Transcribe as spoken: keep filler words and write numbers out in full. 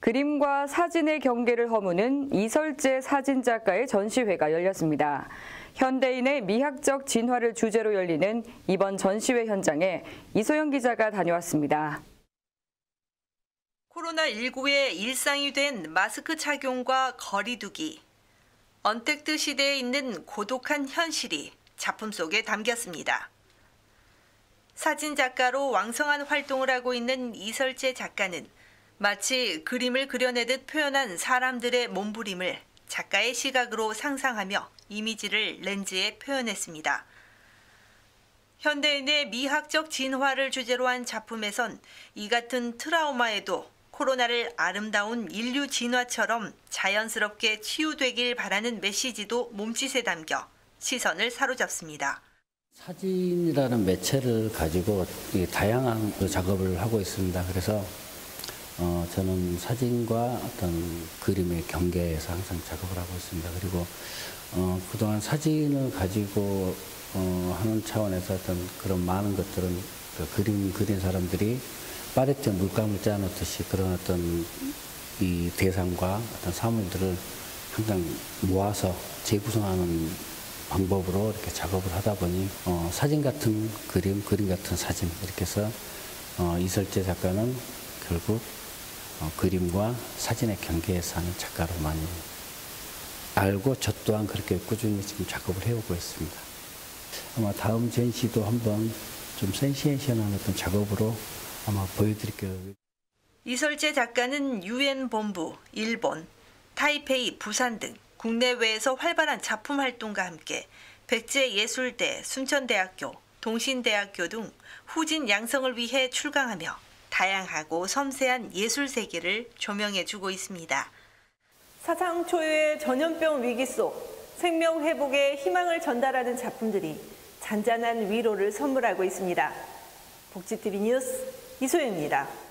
그림과 사진의 경계를 허무는 이설재 사진작가의 전시회가 열렸습니다. 현대인의 미학적 진화를 주제로 열리는 이번 전시회 현장에 이소영 기자가 다녀왔습니다. 코로나십구의 일상이 된 마스크 착용과 거리 두기. 언택트 시대에 있는 고독한 현실이 작품 속에 담겼습니다. 사진작가로 왕성한 활동을 하고 있는 이설재 작가는 마치 그림을 그려내듯 표현한 사람들의 몸부림을 작가의 시각으로 상상하며 이미지를 렌즈에 표현했습니다. 현대인의 미학적 진화를 주제로 한 작품에선 이 같은 트라우마에도 코로나를 아름다운 인류 진화처럼 자연스럽게 치유되길 바라는 메시지도 몸짓에 담겨 시선을 사로잡습니다. 사진이라는 매체를 가지고 다양한 작업을 하고 있습니다. 그래서 어, 저는 사진과 어떤 그림의 경계에서 항상 작업을 하고 있습니다. 그리고 어, 그동안 사진을 가지고 어, 하는 차원에서 어떤 그런 많은 것들은 그 그림 그린 사람들이 파레트에 물감을 짜놓듯이 그런 어떤 이 대상과 어떤 사물들을 항상 모아서 재구성하는 방법으로 이렇게 작업을 하다 보니 어, 사진 같은 그림, 그림 같은 사진 이렇게 해서 어, 이설재 작가는 결국 어, 그림과 사진의 경계에서 하는 작가로 많이 알고 저 또한 그렇게 꾸준히 지금 작업을 해오고 있습니다. 아마 다음 전시도 한번 좀 센세이션한 어떤 작업으로 아마 보여드릴게요. 이설재 작가는 유엔 본부, 일본, 타이페이, 부산 등 국내외에서 활발한 작품 활동과 함께 백제예술대, 순천대학교, 동신대학교 등 후진 양성을 위해 출강하며 다양하고 섬세한 예술 세계를 조명해주고 있습니다. 사상 초유의 전염병 위기 속 생명 회복의 희망을 전달하는 작품들이 잔잔한 위로를 선물하고 있습니다. 복지티비 뉴스 이소영입니다.